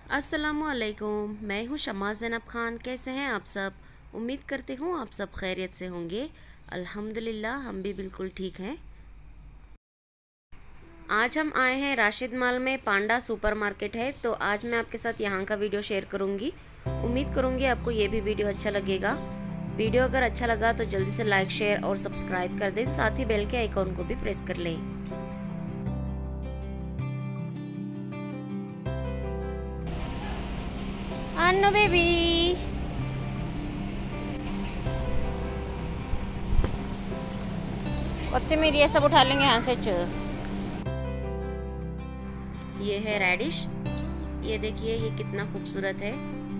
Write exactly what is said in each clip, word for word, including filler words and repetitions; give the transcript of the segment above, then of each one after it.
अस्सलामुअलैकुम, मैं हूँ शम्मा ज़ैनब खान। कैसे हैं आप सब? उम्मीद करती हूँ आप सब खैरियत से होंगे। अल्हम्दुलिल्लाह हम भी बिल्कुल ठीक हैं। आज हम आए हैं राशिद माल में, पांडा सुपरमार्केट है, तो आज मैं आपके साथ यहाँ का वीडियो शेयर करूँगी। उम्मीद करूँगी आपको ये भी वीडियो अच्छा लगेगा। वीडियो अगर अच्छा लगा तो जल्दी से लाइक, शेयर और सब्सक्राइब कर दें, साथ ही बेल के आइकॉन को भी प्रेस कर लें। अन्नू बेबी, कोथिमीर ये सब उठा लेंगे यहाँ से। च ये है रेडिश, ये देखिए ये कितना खूबसूरत है।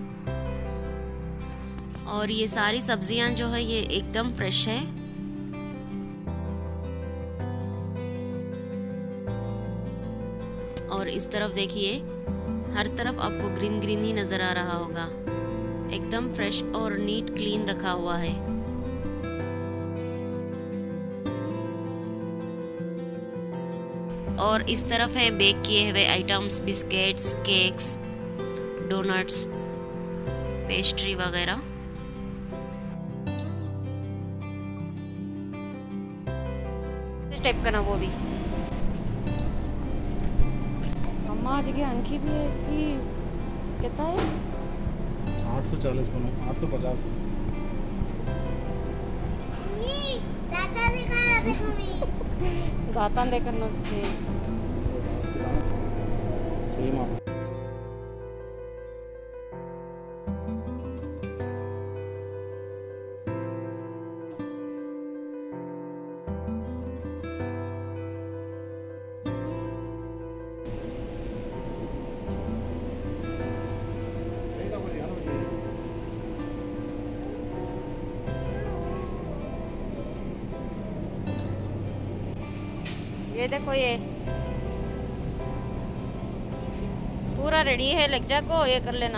और ये सारी सब्जियां जो है ये एकदम फ्रेश है। और इस तरफ देखिए, हर तरफ आपको ग्रीन ग्रीन ही नजर आ रहा होगा। एकदम फ्रेश और नीट क्लीन रखा हुआ है। और इस तरफ है बेक किए हुए items, biscuits, cakes, donuts, pastry वगैरह। इस टाइप का ना वो भी। अम्मा आज की अंकी भी है इसकी। कितना है? आठ सौ चालीस बनो, आठ सौ पचास। दातान देखकर ना उसके। ये देखो, ये पूरा रेडी है। लग जा को ये कर लेना।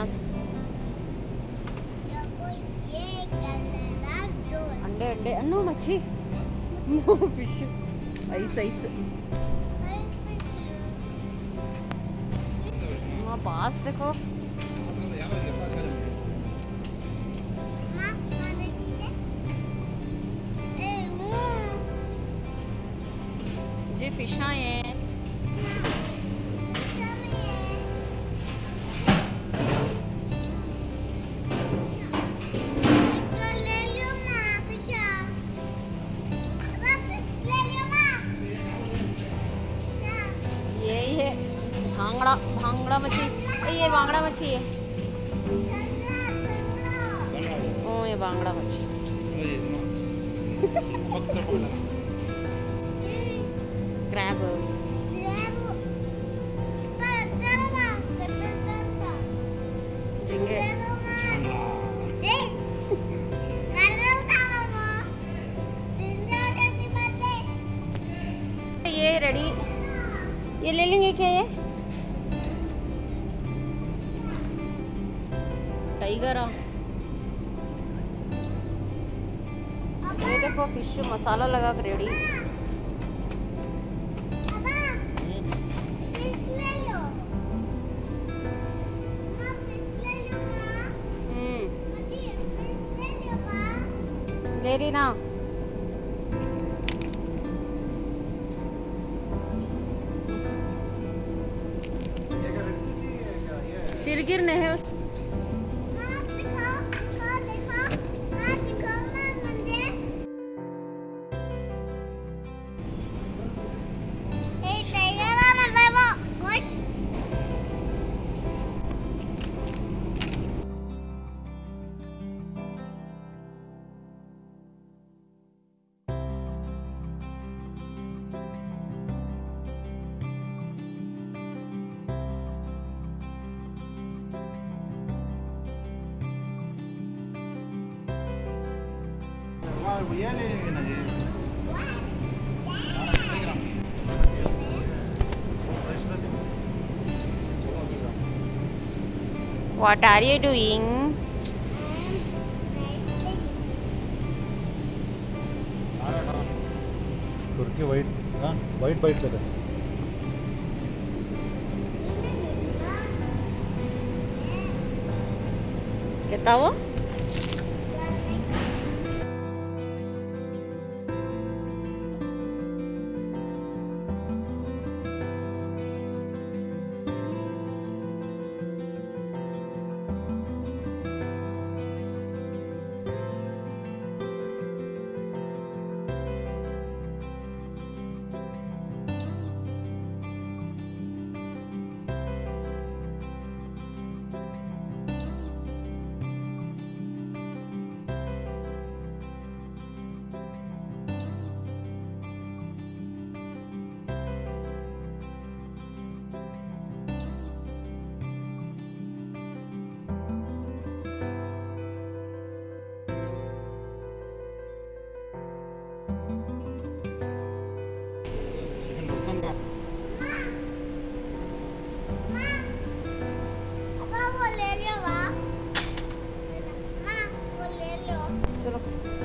अंडे अंडे अन्नू मच्छी फिश ऐसे ऐसे। वहाँ पास देखो, जी फिशा हैं। यही है भांगड़ा, भांगड़ा मछली। ये बांगड़ा मछली है। ओ ये बांगड़ा मछली। क्रैब। ये रेडी, ये ले लेंगे क्या? ये टाइगर। ये देखो फिश मसाला लगा कर रेडी। ले रही ना। सिर गिरने है उस। भैया ले लेंगे ना ये। What are you doing? तुर्की वाइट, हाँ वाइट वाइट कलर। बताओ। चिकन रसम का वो ले लियो, वाह। माँ, वो ले लियो। चलो।